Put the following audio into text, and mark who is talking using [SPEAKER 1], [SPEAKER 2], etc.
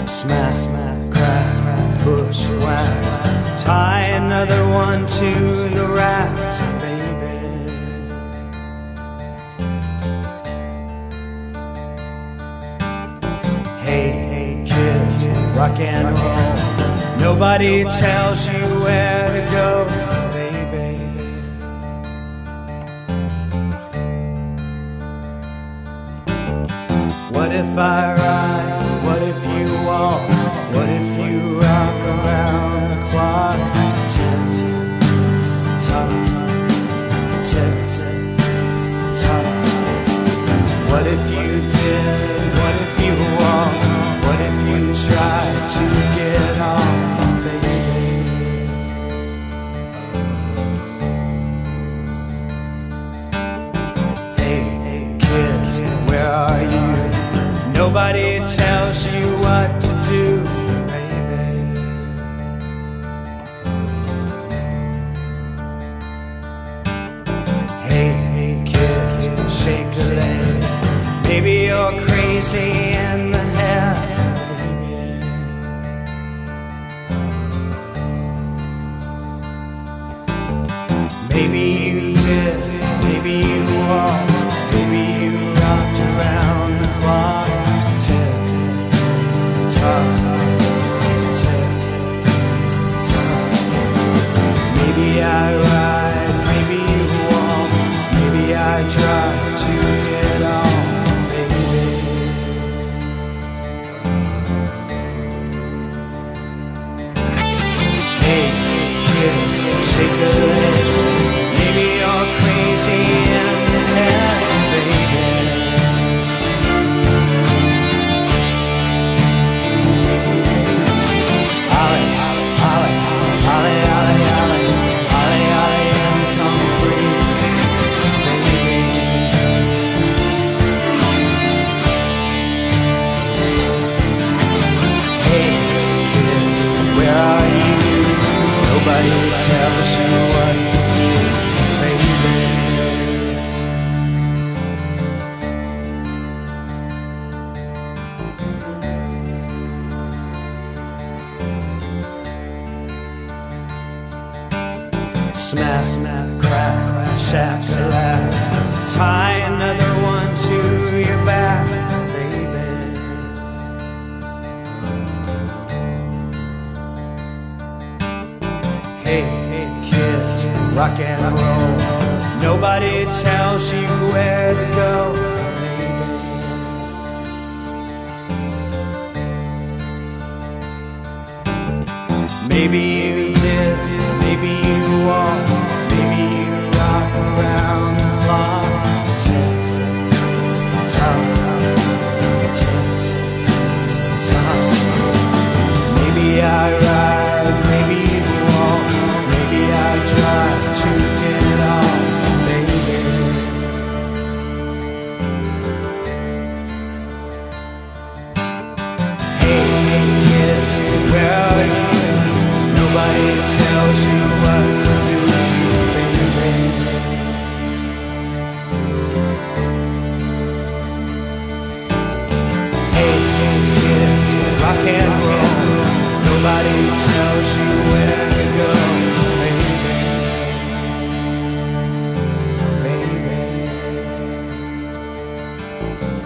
[SPEAKER 1] Smack, crack, bushwhacked. Tie another one to the racks, baby. Hey, kids, rock and roll. Nobody tells you where to go, baby. What if I ride? What if you walk? What if you rock around the clock? Tick, tock, tick, tock. What if you did? What if you walked? What if you tried to get on, baby? Hey, kids, where are you? Nobody tells you what to do, baby. Hey, kid, shake a leg. Maybe you're crazy in the head, baby. Maybe you did, maybe you walked, maybe you rocked around the clock. Maybe I ride, maybe you walk, maybe I try to get on, baby. Hey, kids, shake a leg. Maybe you're crazy in the head, baby. Nobody tells you what to do, baby. Smack, crack, shack-a-lack. Tie another one to your back, baby. Hey, kids, rock and roll. Nobody tells you where to go, baby. Maybe you did, maybe you walked, maybe you rock around the clock. Tick, tock, tick, tock. Maybe I ride, maybe you walk, maybe I try to get on, baby. Hey, kids, where are you? Nobody tells you what to do, baby. Hey, kids, rock and roll. Nobody tells you where to go, baby. Baby.